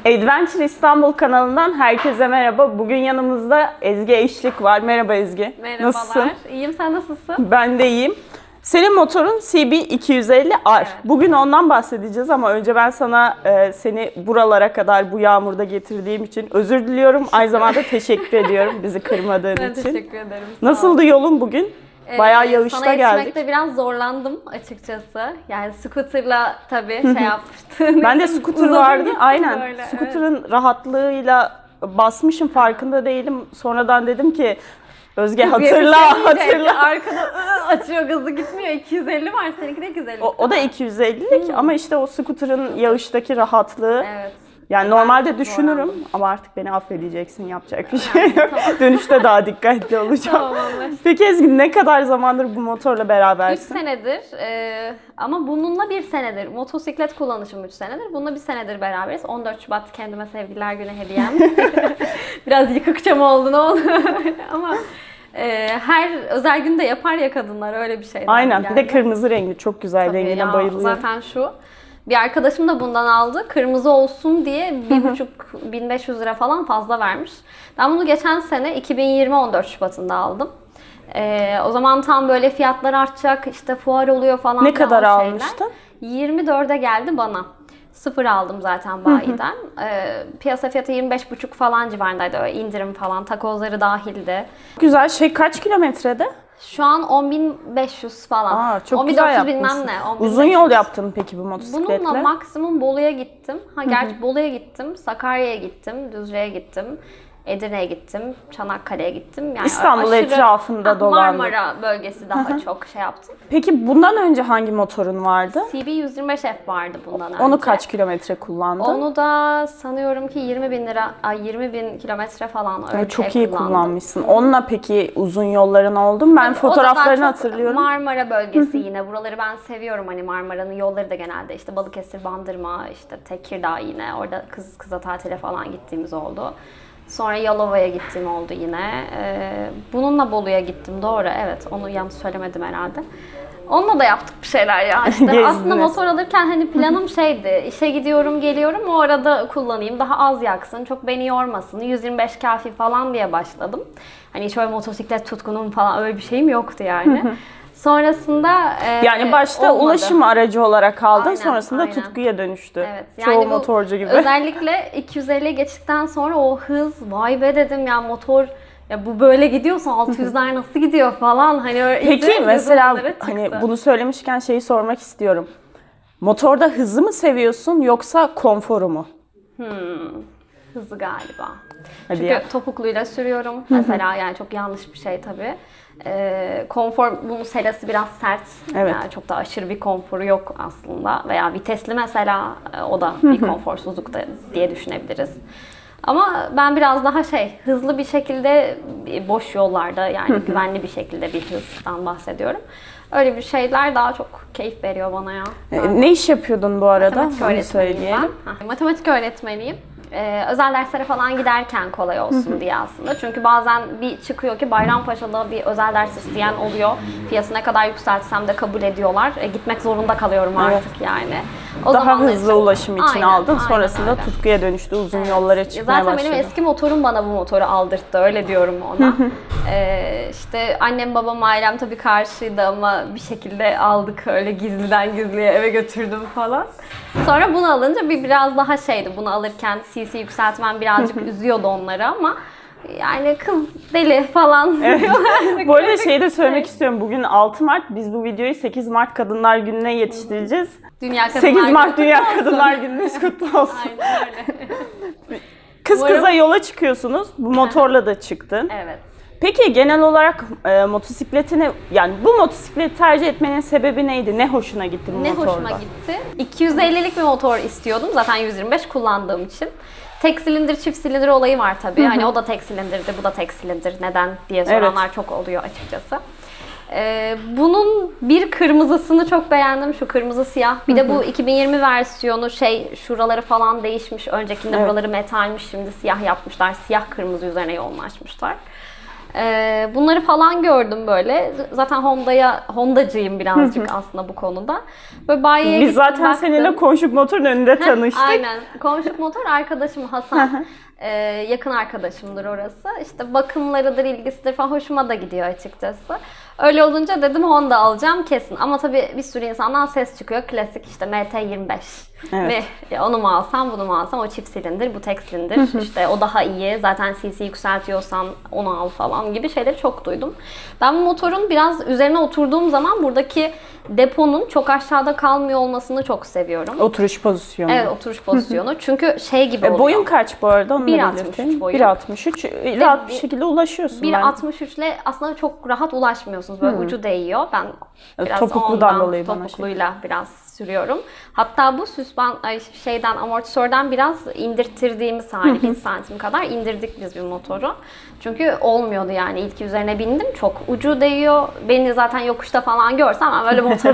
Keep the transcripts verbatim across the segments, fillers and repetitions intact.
Adventure İstanbul kanalından herkese merhaba. Bugün yanımızda Ezgi Eşlik var. Merhaba Ezgi. Merhabalar. Nasılsın? İyiyim, sen nasılsın? Ben de iyiyim. Senin motorun C B iki yüz elli R. Evet. Bugün ondan bahsedeceğiz ama önce ben sana e, seni buralara kadar bu yağmurda getirdiğim için özür diliyorum. Aynı zamanda teşekkür ediyorum bizi kırmadığın ben için. Ben teşekkür ederim. Nasıldı yolun bugün? Bayağı yağışta sana geldik. Sana yetişmekte biraz zorlandım açıkçası. Yani scooter'la tabii şey yapmıştım. Ben de scooter vardı. Aynen. Böyle, Scooter'ın evet. rahatlığıyla basmışım, farkında değilim. Sonradan dedim ki Özge Kız hatırla, hatırla. Arkada açıyor, hızlı gitmiyor. iki yüz elli var, seninki de iki yüz elli. O, o da iki yüz ellilik hmm. ama işte o scooter'ın yağıştaki rahatlığı. Evet. Yani normalde düşünürüm zorlandım. Ama artık beni affedeceksin, yapacak bir şey yok. Tamam. Dönüşte daha dikkatli olacağım. Tamam, peki Ezgi, ne kadar zamandır bu motorla berabersin? üç senedir ee, ama bununla bir senedir. Motosiklet kullanışım üç senedir. Bununla bir senedir beraberiz. on dört Şubat kendime sevgililer günü hediyem. Biraz yıkıkça mı oldu, ne oldu? Ama e, her özel günde yapar ya kadınlar, öyle bir şey. Aynen, bir de kırmızı rengi çok güzel. Tabii rengine ya, bayılıyorum. Zaten şu. Bir arkadaşım da bundan aldı. Kırmızı olsun diye bir buçuk bin beş yüz lira falan fazla vermiş. Ben bunu geçen sene iki bin yirmi on dört Şubat'ında aldım. Ee, o zaman tam böyle fiyatlar artacak, işte fuar oluyor falan. Ne kadar almıştın? yirmi dörde geldi bana. Sıfır aldım zaten bayiden. Ee, piyasa fiyatı yirmi beş buçuk falan civarındaydı. Öyle indirim falan, takozları dahildi. Güzel. Şey, kaç kilometrede? Şu an on bin beş yüz falan. Aa, çok güzel yapmışsın. Ne, Uzun yol yaptın mı peki bu motosikletle? Bununla maksimum Bolu'ya gittim. Ha, gerçi Bolu'ya gittim, Sakarya'ya gittim, Düzce'ye gittim, Edirne'ye gittim, Çanakkale'ye gittim. Yani İstanbul aşırı, etrafında dolandın. Marmara bölgesi daha çok şey yaptım. Peki bundan önce hangi motorun vardı? C B yüz yirmi beş F vardı bundan önce. Onu kaç kilometre kullandın? Onu da sanıyorum ki yirmi bin lira, yirmi bin kilometre falan öyle çok şey iyi kullandım. Kullanmışsın. Onunla peki uzun yolların oldu mu? Ben Tabii, fotoğraflarını hatırlıyorum. Marmara bölgesi yine. Buraları ben seviyorum. Hani Marmara'nın yolları da genelde işte Balıkesir, Bandırma, işte Tekirdağ yine. Orada kız kıza tatile falan gittiğimiz oldu. Sonra Yalova'ya gittiğim oldu yine. Ee, bununla Bolu'ya gittim. Doğru, evet. Onu yanlış söylemedim herhalde. Onunla da yaptık bir şeyler ya. İşte aslında motor alırken hani planım şeydi. İşe gidiyorum, geliyorum. O arada kullanayım. Daha az yaksın. Çok beni yormasın. yüz yirmi beş kafi falan diye başladım. Hani şöyle motosiklet tutkunum falan, öyle bir şeyim yoktu yani. Sonrasında e, yani başta olmadı. Ulaşım aracı olarak aldın, aynen, sonrasında aynen. tutkuya dönüştü. Evet, çoğu yani motorcu gibi. Özellikle iki yüz elliye geçtikten sonra o hız, vay be dedim ya, motor ya bu böyle gidiyorsa altı yüzler nasıl gidiyor falan, hani öyle. Peki mesela hani bunu söylemişken şeyi sormak istiyorum. Motorda hızı mı seviyorsun yoksa konforu mu? Hmm, hızı galiba. Hadi Çünkü ya. topukluyla sürüyorum mesela, yani çok yanlış bir şey tabii. Ee, konfor, bunun selası biraz sert. Evet. Yani çok da aşırı bir konforu yok aslında. Veya vitesli mesela, o da bir konforsuzluk da diye düşünebiliriz. Ama ben biraz daha şey, hızlı bir şekilde boş yollarda, yani güvenli bir şekilde bir hızdan bahsediyorum. Öyle bir şeyler daha çok keyif veriyor bana ya. E, ne iş yapıyordun bu arada? Matematik öğretmeniyim ben. Ha, matematik öğretmeniyim. Ee, özel derslere falan giderken kolay olsun diye aslında. Çünkü bazen bir çıkıyor ki Bayrampaşa'da bir özel ders isteyen oluyor. Fiyatı ne kadar yükseltsem de kabul ediyorlar. E, gitmek zorunda kalıyorum artık evet. yani. O Daha hızlı için, ulaşım için aynen, aldın. aynen Sonrasında öyle. Tutkuya dönüştü. Uzun evet. yollara çıkmaya Zaten başladı. Zaten benim eski motorum bana bu motoru aldırttı. Öyle diyorum ona. ee, işte annem, babam, ailem tabii karşıydı ama bir şekilde aldık, öyle gizliden gizliye eve götürdüm falan. Sonra bunu alınca bir biraz daha şeydi. Bunu alırken C C yükseltmem birazcık üzüyordu onları ama yani kız deli falan. Evet. Bu arada şeyi de söylemek istiyorum. Bugün altı Mart. Biz bu videoyu sekiz Mart Kadınlar Günü'ne yetiştireceğiz. Dünya Kadınlar sekiz Mart Günü Dünya Kadınlar Günü'nüz kutlu olsun. Aynen öyle. Kız kıza yola çıkıyorsunuz. Bu motorla da çıktın. Evet. Peki genel olarak e, motosikletini, yani bu motosikleti tercih etmenin sebebi neydi? Ne hoşuna gitti bu ne motorda? Ne hoşuma gitti? iki yüz ellilik bir motor istiyordum. Zaten yüz yirmi beş kullandığım için. Tek silindir, çift silindir olayı var tabii. Hı hı. Hani o da tek silindirdi, bu da tek silindir. Neden diye soranlar evet. çok oluyor açıkçası. Ee, bunun bir kırmızısını çok beğendim. Şu kırmızı siyah. Bir de bu iki bin yirmi versiyonu şey, şuraları falan değişmiş. Öncekinde evet. buraları metalmiş, şimdi siyah yapmışlar. Siyah kırmızı üzerine yoğunlaşmışlar. Ee, bunları falan gördüm böyle. Zaten Honda'ya Honda'cıyım birazcık aslında bu konuda. Böyle bayiye Biz gittim, zaten baktım. seninle Konşuk Motor'un önünde tanıştık. Aynen. Komşuk motor arkadaşım Hasan. Ee, yakın arkadaşımdır orası. İşte bakımlarıdır, ilgisidir falan hoşuma da gidiyor açıkçası. Öyle olunca dedim Honda alacağım kesin. Ama tabii bir sürü insandan ses çıkıyor. Klasik işte M T yirmi beş. Evet. Ve onu mu alsam, bunu mu alsam? O çift silindir, bu tek silindir. İşte o daha iyi. Zaten C C yükseltiyorsan onu al falan gibi şeyleri çok duydum. Ben bu motorun biraz üzerine oturduğum zaman buradaki deponun çok aşağıda kalmıyor olmasını çok seviyorum. Oturuş pozisyonu. Evet, oturuş pozisyonu. Çünkü şey gibi oluyor. E, boyun kaç bu arada? Onu da bir altmış üç belirteyim. boyum. bir altmış üç. Rahat bir bir- şekilde ulaşıyorsun bir bence. altmış üç ile aslında çok rahat ulaşmıyorsunuz. Böyle ucu değiyor. Ben biraz Topukludan ondan, dolayı bana şey. topukluyla biraz sürüyorum. Hatta bu süspan ay şeyden amortisörden biraz indirttirdiğimiz hali bir santim kadar indirdik biz bir motoru. Çünkü olmuyordu yani ilk üzerine bindim çok ucu değiyor. Beni zaten yokuşta falan görsem ben böyle motoru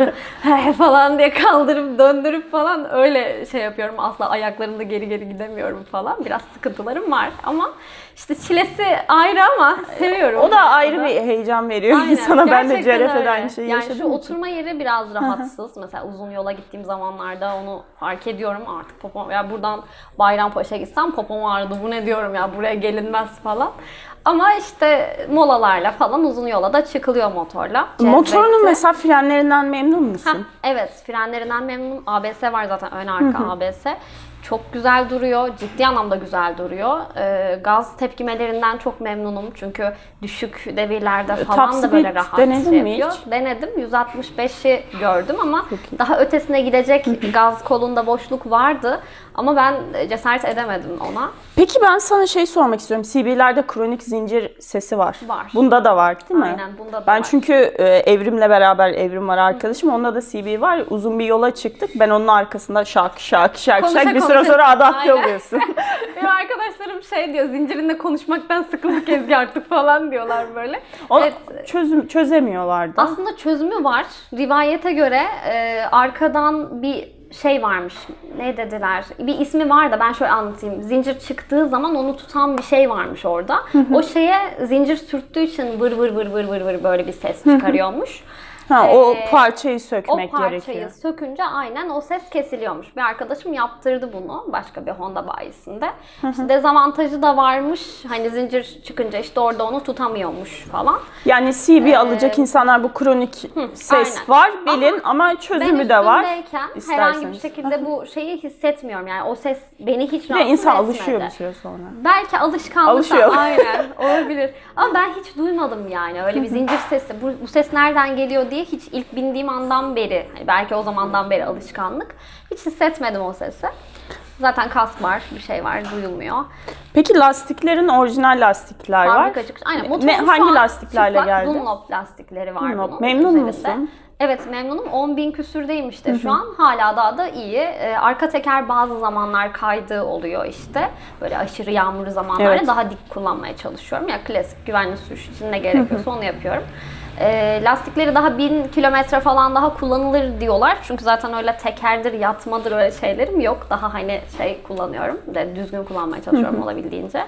falan diye kaldırıp döndürüp falan öyle şey yapıyorum. Asla ayaklarımda geri geri gidemiyorum falan. Biraz sıkıntılarım var ama işte çilesi ayrı ama seviyorum. O da ayrı bir heyecan veriyor Aynen, insana. Ben de gerçekten C R F'de öyle. aynı şeyi yani yaşadım. şu oturma yeri biraz rahatsız. Mesela uzun yola gittiğim zamanlarda onu fark ediyorum artık popom. Ya buradan Bayrampaşa gitsem popom ağrıdı. Bu ne diyorum ya buraya gelinmez falan. Ama işte molalarla falan uzun yola da çıkılıyor motorla. Motorunun Cezbetti. mesela frenlerinden memnun Heh, musun? evet, frenlerinden memnunum. A B S var zaten, ön arka A B S. Çok güzel duruyor, ciddi anlamda güzel duruyor. Ee, gaz tepkimelerinden çok memnunum çünkü düşük devirlerde falan Top da böyle speed rahat denedin şey mi yapıyor. hiç? Denedim, yüz altmış beşi gördüm ama Çok iyi. daha ötesine gidecek gaz kolunda boşluk vardı. Ama ben cesaret edemedim ona. Peki ben sana şey sormak istiyorum. C B'lerde kronik zincir sesi var. Var. Bunda da var değil mi? Aynen, bunda da ben var. çünkü e, Evrim'le beraber, Evrim var arkadaşım. Onda da C B var. Uzun bir yola çıktık. Ben onun arkasında şak şak şak Konuşa şak bir süre konuşa- sonra adapte Aynen. oluyorsun. Benim arkadaşlarım şey diyor, zincirinde konuşmaktan sıkıldık Ezgi artık falan diyorlar böyle. Onu Evet. çözüm, çözemiyorlar da. Aslında çözümü var. Rivayete göre e, arkadan bir şey varmış. Ne dediler? Bir ismi var da ben şöyle anlatayım. Zincir çıktığı zaman onu tutan bir şey varmış orada. O şeye zincir sürttüğü için vır vır vır vır vır vır böyle bir ses çıkarıyormuş. Ha, o Ee, parçayı O sökmek parçayı gerekiyor. sökünce aynen o ses kesiliyormuş. Bir arkadaşım yaptırdı bunu başka bir Honda bayisinde. İşte dezavantajı da varmış. Hani zincir çıkınca işte orada onu tutamıyormuş falan. Yani C B alacak insanlar bu kronik ses aynen. var bilin ama, çözümü Ben de var. üstündeyken herhangi bir isterseniz. şekilde bu şeyi hissetmiyorum. Yani o ses beni hiç Bir de rahatsız insan etmedi. alışıyor bir süre sonra. Belki alışkanlık Alışıyor. da aynen olabilir. Ama ben hiç duymadım yani öyle bir zincir sesi. Bu, bu ses nereden geliyor diye hiç ilk bindiğim andan beri, hani belki o zamandan beri alışkanlık. Hiç hissetmedim o sesi. Zaten kask var, bir şey var, duyulmuyor. Peki lastiklerin orijinal lastikler var. Fabrika çıkış. Aynen. Motorun Ne, şu hangi an lastiklerle çıplak geldi? Dunlop lastikleri var Dunlop. bunun Memnun üzerinde. musun? Evet memnunum. on bin küsürdeyim işte şu an. Hala daha da iyi. Ee, arka teker bazı zamanlar kaydığı oluyor işte. Böyle aşırı yağmurlu zamanlarda Evet. daha dik kullanmaya çalışıyorum. Ya klasik güvenli sürüş için ne gerekiyorsa onu yapıyorum. Ee, lastikleri daha bin kilometre falan daha kullanılır diyorlar. Çünkü zaten öyle tekerdir, yatmadır öyle şeylerim yok. Daha hani şey kullanıyorum. De düzgün kullanmaya çalışıyorum olabildiğince.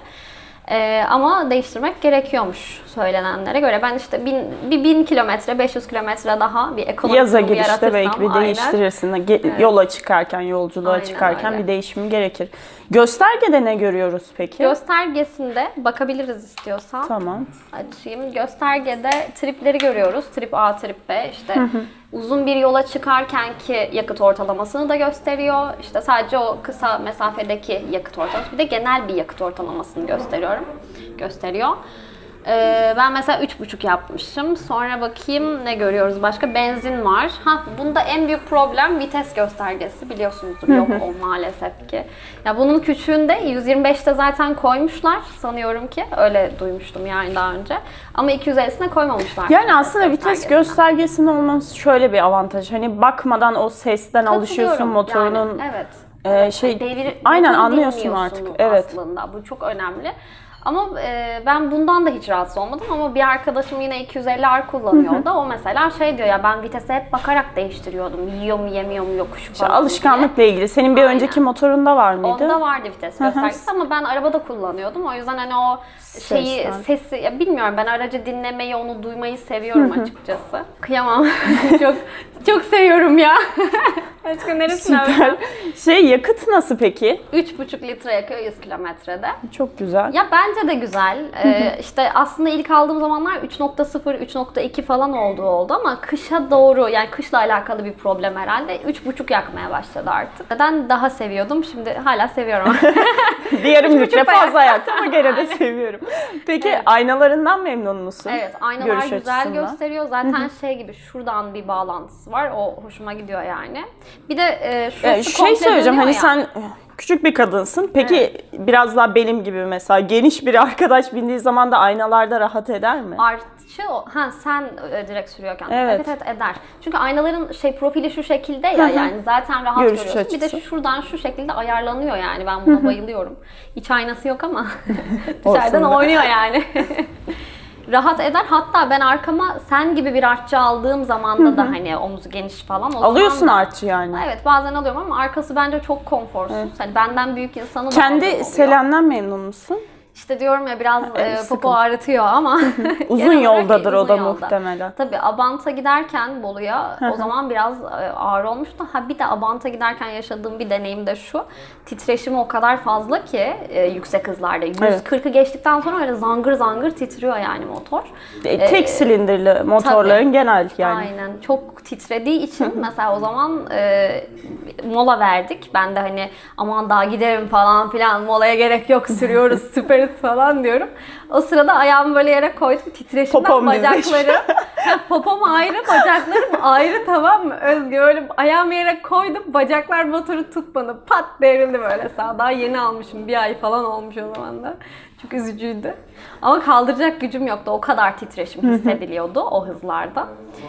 Ee, ama değiştirmek gerekiyormuş söylenenlere göre. Ben işte bin, bir bin kilometre, beş yüz kilometre daha bir ekonomik Yaza durumu girişte yaratırsam, belki bir aynen. değiştirirsin. Ge- Yola çıkarken, yolculuğa Aynen çıkarken öyle. bir değişimi gerekir. Göstergede ne görüyoruz peki? Göstergesinde bakabiliriz istiyorsan. Tamam. Açayım. Göstergede tripleri görüyoruz. Trip A, trip B. İşte uzun bir yola çıkarkenki yakıt ortalamasını da gösteriyor. İşte sadece o kısa mesafedeki yakıt ortalaması. Bir de genel bir yakıt ortalamasını gösteriyorum. Gösteriyor. Ee, ben mesela üç buçuk yapmışım. Sonra bakayım ne görüyoruz başka? Benzin var. Ha, bunda en büyük problem vites göstergesi. Biliyorsunuzdur. Yok o maalesef ki. Ya bunun küçüğünde yüz yirmi beşte zaten koymuşlar sanıyorum ki. Öyle duymuştum yani daha önce. Ama iki yüz ellisine koymamışlar. Yani aslında vites göstergesine. göstergesinin olması şöyle bir avantaj. Hani bakmadan o sesten alışıyorsun Katılıyorum. motorunun. Yani, evet. Ee, şey Devir, aynen motoru anlıyorsun dinliyorsun artık. Evet. aslında. Bu çok önemli. Ama e, ben bundan da hiç rahatsız olmadım ama bir arkadaşım yine iki yüz elli R kullanıyordu. O mesela şey diyor ya, ben vitese hep bakarak değiştiriyordum. Yiyor mu yemiyor mu yokuşu İşte falan alışkanlıkla ilgili. Senin bir Aynen. önceki motorunda var mıydı? Onda vardı vites göstergesi ama ben arabada kullanıyordum. O yüzden hani o şeyi, Sesten. sesi, ya bilmiyorum, ben aracı dinlemeyi, onu duymayı seviyorum açıkçası. Kıyamam. çok çok seviyorum ya. Başka neresine Süper. Şey, yakıt nasıl peki? üç buçuk litre yakıyor yüz kilometrede. Çok güzel. Ya bence de güzel. Ee, işte aslında ilk aldığım zamanlar üç nokta sıfır, üç nokta iki falan olduğu oldu ama kışa doğru, yani kışla alakalı bir problem herhalde. üç buçuk yakmaya başladı artık. Neden daha seviyordum? Şimdi hala seviyorum. Diğerim litre bayağı. fazla yaktı ama gene de seviyorum. Peki Evet. aynalarından memnun musun? Evet, aynalar Görüş güzel açısından. gösteriyor. Zaten şey gibi şuradan bir bağlantısı var. O hoşuma gidiyor yani. Bir de e, şurası Ee, şey komple söyleyeceğim, dönüyor hani ya. sen küçük bir kadınsın. Peki biraz daha benim gibi mesela geniş bir arkadaş bindiği zaman da aynalarda rahat eder mi? Artçı o. Ha, sen e, direkt sürüyorken. Evet. evet evet eder. Çünkü aynaların şey profili şu şekilde ya, yani zaten rahat Görüş görüyorsun. Bir de açısı. şuradan şu şekilde ayarlanıyor yani. Ben buna bayılıyorum. İç aynası yok ama Olsun dışarıdan da. oynuyor yani. Rahat eder. Hatta ben arkama sen gibi bir artçı aldığım zamanda da hani omuzu geniş falan. O Alıyorsun zaman da- artçı yani. Evet, bazen alıyorum ama arkası bence çok konforsuz. Hani benden büyük insanı da fazla Kendi oluyor. Selen'den memnun musun? İşte diyorum ya, biraz e, sıkıntı. popo ağrıtıyor ama Uzun genel olarak yoldadır o uzun da yolda. muhtemelen. Tabii Abant'a giderken Bolu'ya o zaman biraz e, ağır olmuştu. Ha bir de Abant'a giderken yaşadığım bir deneyim de şu. Titreşimi o kadar fazla ki e, yüksek hızlarda. yüz kırkı geçtikten sonra öyle zangır zangır titriyor yani motor. E, Tek Ee, silindirli motorların tabii. genel yani. Aynen. Çok titrediği için mesela o zaman e, mola verdik. Ben de hani aman daha giderim falan filan, molaya gerek yok, sürüyoruz süperiz falan diyorum. O sırada ayağımı böyle yere koydum. Titreşimden Popom bacaklarım. Popom ayrı, bacaklarım ayrı, tamam mı? Özgü böyle ayağımı yere koydum. Bacaklar motoru tutmadı. Pat devrildi böyle sağa. Daha yeni almışım. Bir ay falan olmuş o zaman da. Çok üzücüydü. Ama kaldıracak gücüm yoktu. O kadar titreşim hissediliyordu o hızlarda.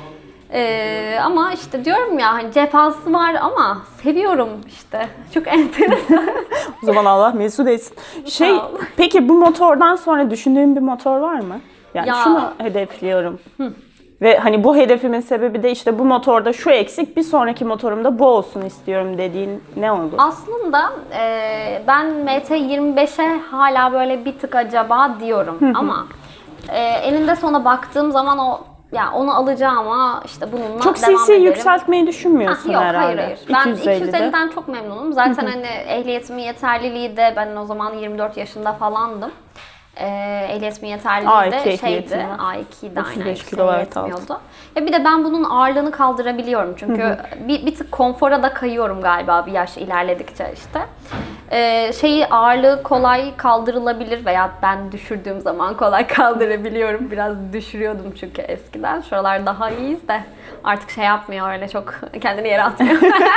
Ee, ama işte diyorum ya, hani cefası var ama seviyorum işte. Çok enteresan. O zaman Allah mesut etsin. Şey, ol. peki bu motordan sonra düşündüğün bir motor var mı? Yani Ya. şunu hedefliyorum. Ve hani bu hedefimin sebebi de işte bu motorda şu eksik, bir sonraki motorumda bu olsun istiyorum dediğin ne oldu? Aslında e, ben M T yirmi beşe hala böyle bir tık acaba diyorum ama e, eninde sona baktığım zaman o, ya onu alacağım ama işte bununla Çok devam C C ederim. yükseltmeyi düşünmüyorsun Ah, yok, herhalde. hayır hayır. Ben iki yüz iki yüz ellide. elliden çok memnunum. Zaten hani ehliyetimin yeterliliği de, ben o zaman yirmi dört yaşında falandım. Ee, ehliyetimin yeterliliği A iki de ehliyetin şeydi. var. A ikiyi de otuz aynen beş yüksek kilowatt altı. yetmiyordu. Ya bir de ben bunun ağırlığını kaldırabiliyorum. Çünkü bir, bir tık konfora da kayıyorum galiba bir yaş ilerledikçe işte. Ee, şeyi ağırlığı kolay kaldırılabilir veya ben düşürdüğüm zaman kolay kaldırabiliyorum. Biraz düşürüyordum çünkü eskiden. Şuralar daha iyiyiz de artık şey yapmıyor, öyle çok kendini yere atmıyor.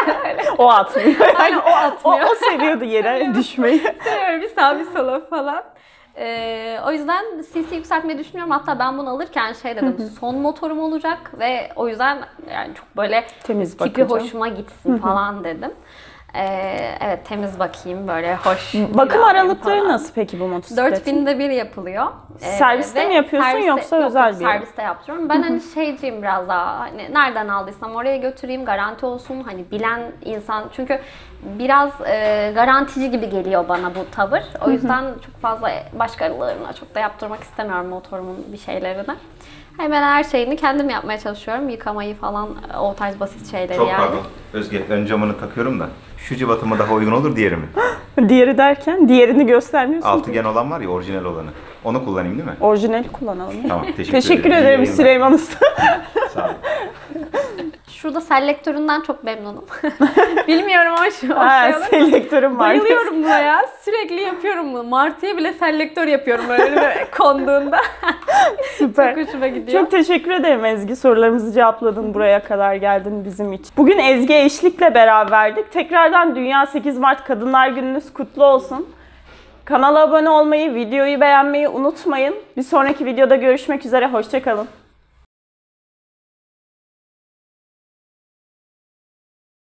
O atmıyor. Aynen, o atmıyor. O, o seviyordu yere düşmeyi. Seviyorum bir sağ bir sola falan. Ee, o yüzden C C yükseltmeyi düşünüyorum. Hatta ben bunu alırken şey dedim, son motorum olacak ve o yüzden yani çok böyle Temiz tipi bakacağım. hoşuma gitsin falan dedim. Ee, evet, temiz bakayım, böyle hoş. Bakım güzel aralıkları falan. nasıl peki bu motosikletin? dört binde bir yapılıyor. Ee, Serviste ve mi yapıyorsun serviste- yoksa yok, özel yok, bir yer mi? serviste yaptırıyorum. Ben hani şeyciyim biraz daha, hani nereden aldıysam oraya götüreyim, garanti olsun, hani bilen insan, çünkü biraz e, garantici gibi geliyor bana bu tavır. O yüzden çok fazla başkalarına çok da yaptırmak istemiyorum motorumun bir şeylerini. Hemen her şeyini kendim yapmaya çalışıyorum. Yıkamayı falan, o tarz basit şeyleri Çok yani. pardon. Özge, ön camını takıyorum da. Şu cıvatıma daha uygun olur, diğeri mi? Diğeri derken diğerini göstermiyorsun. Altıgen olan var ya, orijinal olanı. Onu kullanayım değil mi? Orijinali kullanalım. Tamam, teşekkür, Teşekkür ederim. ederim İyi yayınlar. Süleyman Usta. Sağ olun. Şurada selektöründen çok memnunum. Bilmiyorum ama şu o Ha, şey olur mu? selektörüm var. Bayılıyorum buna ya. Sürekli yapıyorum bunu. Martı'ya bile selektör yapıyorum böyle, böyle konduğunda. Süper. Çok hoşuma gidiyor. Çok teşekkür ederim Ezgi. Sorularımızı cevapladın. Buraya kadar geldin bizim için. Bugün Ezgi Eşlik'le beraberdik. Tekrardan Dünya sekiz Mart Kadınlar Gününüz kutlu olsun. Kanala abone olmayı, videoyu beğenmeyi unutmayın. Bir sonraki videoda görüşmek üzere. Hoşça kalın.